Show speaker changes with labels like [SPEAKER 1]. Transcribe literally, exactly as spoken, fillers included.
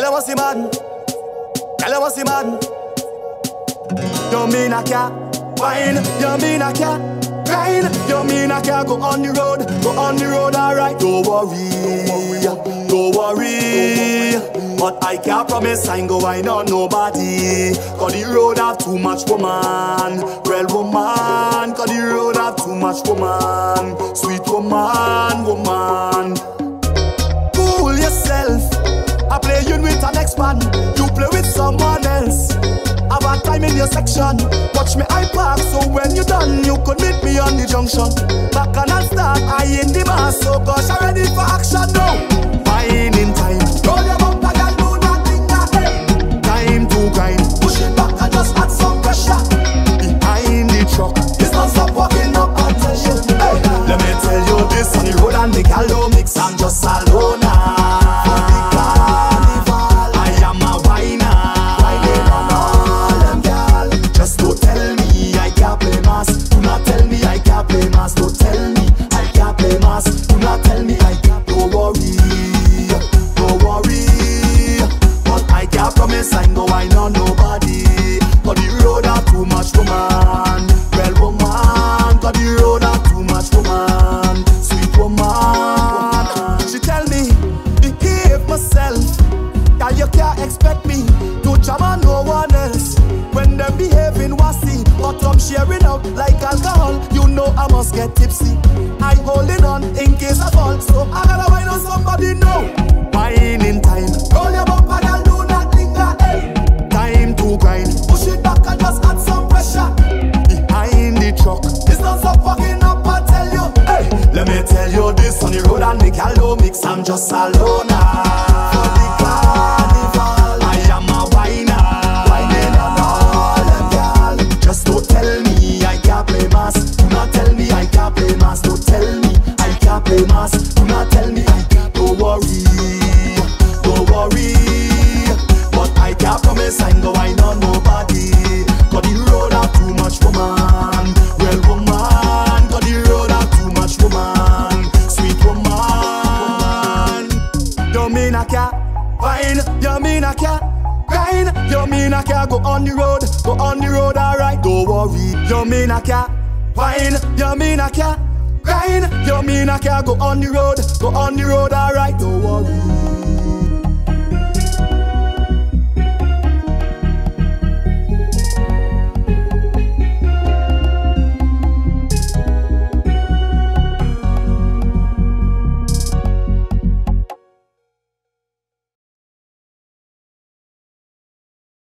[SPEAKER 1] you must see man. Girl, you must see man. You mean I can't wine? You mean I can't grind? You mean I can't go on the road? Go on the road, alright. Don't worry, don't worry. But I can't promise I ain't go wine on nobody. Cause the road have too much woman. Well woman, cause the road have too much woman. Sweet woman, woman. Cool yourself. I play you with an ex-man. You play with someone else. Have a time in your section. Watch me I park, so when you done, you could meet me on the junction. Back and I'll start, I in the mass. So gosh, I'm ready for action now. Fine in time. Roll your bumper, girl, do that thing that day. Time to grind. Push it back and just add some pressure. Behind the truck, it's not stop walking up attention. Hey, let me tell you this on the road and the gal don't mix. I'm just alone. Don't tell me I can't play mass. Do not tell me I can't. Don't worry, don't worry. But I can't promise I ain't go wine on nobody. Cause the road have too much woman. Well woman, cause the road have too much woman. Sweet woman. She tell me, behave myself. That you can't expect me to jam on no one else. When them behaving wassy, but I'm sharing out like alcohol. You know I must get tipsy. I holding on in case I fall. So I gotta wine on somebody now. Wine in time. Roll your bumper, girl, do not linger. Hey. Time to grind. Push it back and just add some pressure. Behind the truck, it's not so fucking up, I tell you. Hey, let me tell you this on the road and the gal don't mix. I'm just alone. For the carnival, I am a whiner. Whining on all them gal. Just don't tell me I can't play mass. Do not tell me I can't play mass. Don't tell me I can't play mass. Do not tell me I can't. Don't worry, don't worry. But I can't promise I ain't go wine on nobody. Cause the road have too much woman. Well woman, cause the road have too much woman. Sweet woman. You mean I can't wine? You mean I can't grind? You mean I can't go on the road? Go on the road, alright. Don't worry. You mean I can't wine? You mean I can't grind? You mean I can't go on the road? Go on the road, alright. Don't worry.